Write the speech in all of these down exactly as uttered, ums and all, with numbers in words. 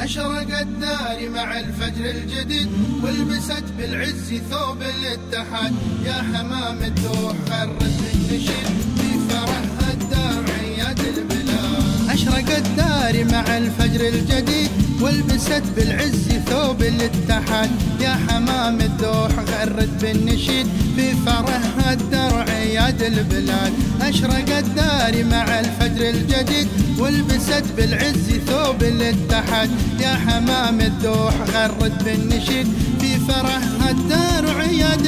أشرق الدار مع الفجر الجديد والبست بالعز ثوب الاتحاد. يا حمام الدوح غرد بالنشيد في فرح الدار عياد البلاد. أشرق الدار مع الفجر الجديد والبست بالعز ثوب الاتحاد. يا حمام الدوح غرد بالنشيد في فرح الدار عياد البلاد. أشرق الدار مع الفجر الجديد والبست بالعز ثوب الاتحاد. يا حمام الدوح غرد بالنشيد في فرح الدار عياد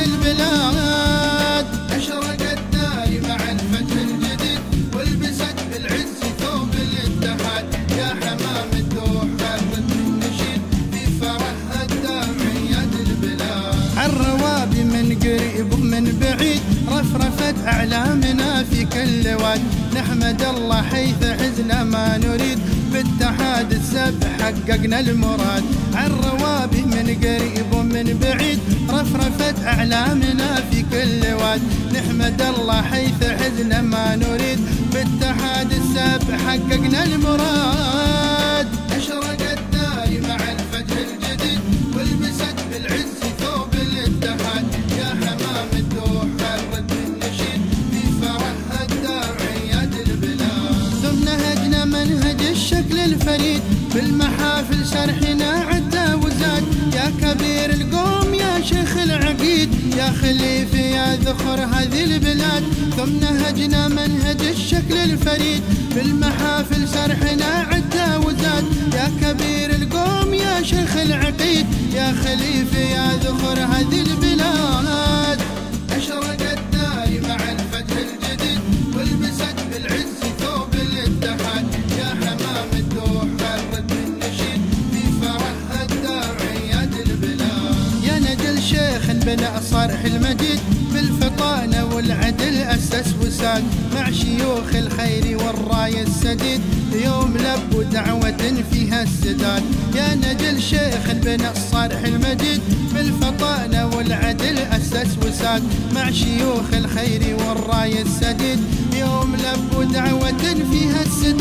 البلاد. أشرق الدار مع الفجر الجديد والبست بالعز ثوب الاتحاد. يا حمام الدوح غرد بالنشيد في فرح الدار عياد البلاد. عالروابي من قريب ومن بعيد رفرفت أعلامنا في كل واد. نحمد الله حيث عزنا ما نريد باتحاد السبع حققنا المراد. عالروابي من قريب ومن بعيد رفرفت أعلامنا في كل واد. نحمد الله حيث عزنا ما نريد باتحاد السبع حققنا المراد. أشرق الدار مع الفجر الجديد والبست بالعز ثوب الاتحاد. يا حمام الدوح غرد بالنشيد في فرح الدار عياد البلاد. ثم نهجنا منهج الشكل الفريد بالمحافل سرحنا عدى وزاد. يا كبير القوم يا شيخ العقيد يا خليفة يا ذخر هذه البلاد. ثم نهجنا منهج الشكل الفريد بالمحافل سرحنا عدى وزاد. يا كبير القوم يا شيخ العقيد يا خليفة يا ذخر هذه البلاد. أشرق الدار مع الفجر الجديد والبست بالعز ثوب الاتحاد. يا حمام الدوح غرد بالنشيد في فرح الدار عياد البلاد. يا نجل شيخ بناء صرح المجيد بالفطانة والعدل أسس وساد. مع شيوخ الخير والراية السديد يوم لب ودعوة فيها السداد. يا نجل شيخ بناء الصرح المجيد بالفطانة والعدل أسس وساد. مع شيوخ الخير والراية السديد يوم لب ودعوة فيها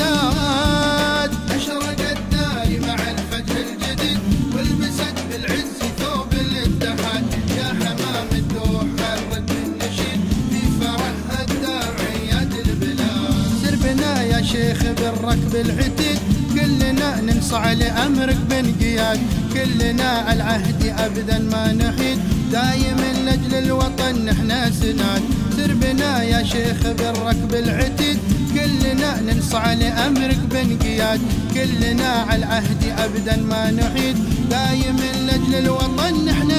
السداد. أشرق الدار مع الفجر الجديد والبست بالعز ثوب الاتحاد. يا حمام الدوح غرد بالنشيد في فرح الدار عياد البلاد. سربنا يا شيخ بالركب العتيد كلنا ننصاع لأمرك بانقياد. كلنا العهد أبدا ما نحيد دايم لأجل الوطن نحنا سناد. سربنا يا شيخ بالركب العتيد كلنا ننصاع لأمرك بانقياد. كلنا على العهد أبدا ما نحيد دايم لأجل الوطن نحنا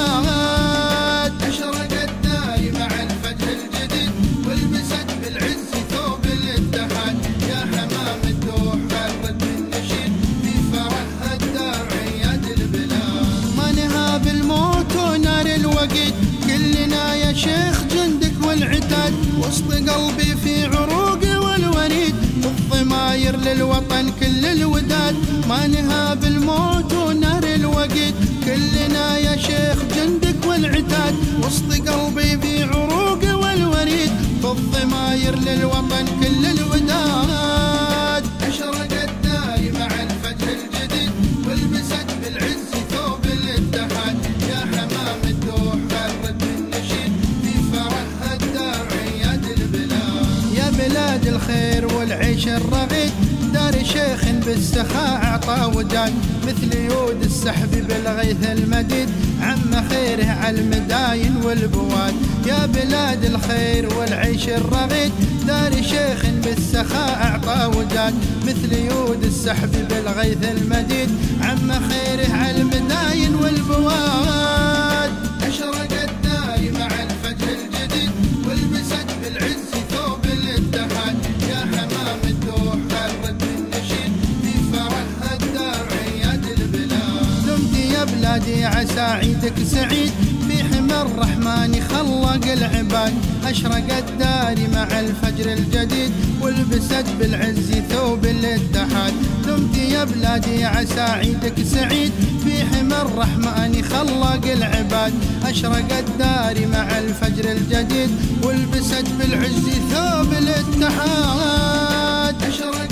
سناد. أشرق الدار مع الفجر الجديد والبست بالعز ثوب الاتحاد. يا حمام الدوح غرد بالنشيد في فرح الدار عياد البلاد. ما نهاب الموت ونار الوقيد كلنا يا شيخ جندك والعتاد. وسط قلبي في عروقي والوريد والضماير للوطن كل الوداد. ما نهاب الموت ونار الوقيد كلنا يا شيخ جندك والعتاد. وسط قلبي في عروقي والوريد بالضماير للوطن كل الوداد. أشرق الدار مع الفجر الجديد والبست بالعز ثوب الاتحاد. يا حمام الدوح غرد بالنشيد في فرح الدار عياد البلاد. يا بلاد الخير والعيش الرغيد دار شيخ بالسخاء أعطى وداد. مثل يود السحب بالغيث المديد عم خيره على المداين والبواد. يا بلاد الخير والعيش الرغيد دار شيخ بالسخاء أعطى وداد. مثل يود السحب بالغيث المديد عم خيره على المداين والبواد. أشرق الدار مع الفجر الجديد والبست بالعز ثوب الاتحاد. يا حمام الدوح غرد بالنشيد في فرح الدار عياد البلاد. دمت يا بلادي عسى عيدك سعيد في حمى الرحمن خلق العباد. أشرق الدار مع الفجر الجديد والبست بالعز ثوب الاتحاد. دمت يا بلادي عسى عيدك سعيد في حمى الرحمن خلق العباد. أشرق الدار مع الفجر الجديد والبست بالعز ثوب الاتحاد. أشرق